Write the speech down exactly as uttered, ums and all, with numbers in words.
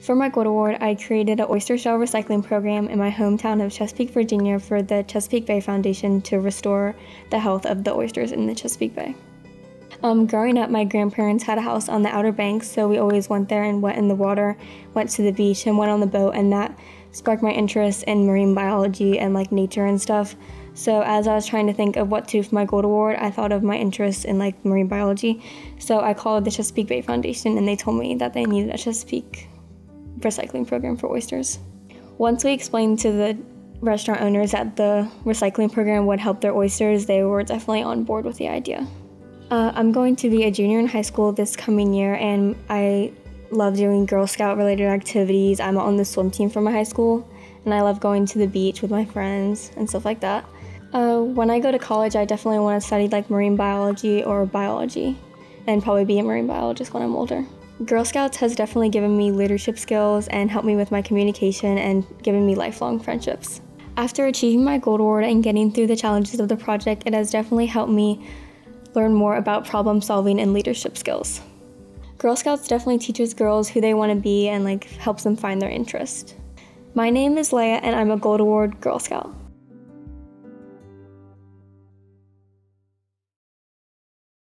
For my Gold Award, I created an oyster shell recycling program in my hometown of Chesapeake, Virginia for the Chesapeake Bay Foundation to restore the health of the oysters in the Chesapeake Bay. Um, growing up, my grandparents had a house on the Outer Banks, so we always went there and went in the water, went to the beach, and went on the boat, and that sparked my interest in marine biology and like nature and stuff. So as I was trying to think of what to do for my Gold Award, I thought of my interest in like marine biology. So I called the Chesapeake Bay Foundation, and they told me that they needed a Chesapeake recycling program for oysters. Once we explained to the restaurant owners that the recycling program would help their oysters, they were definitely on board with the idea. Uh, I'm going to be a junior in high school this coming year, and I love doing Girl Scout related activities. I'm on the swim team for my high school, and I love going to the beach with my friends and stuff like that. Uh, when I go to college, I definitely want to study like marine biology or biology, and probably be a marine biologist when I'm older. Girl Scouts has definitely given me leadership skills and helped me with my communication and given me lifelong friendships. After achieving my Gold Award and getting through the challenges of the project, it has definitely helped me learn more about problem solving and leadership skills. Girl Scouts definitely teaches girls who they want to be and like helps them find their interest. My name is Leia, and I'm a Gold Award Girl Scout.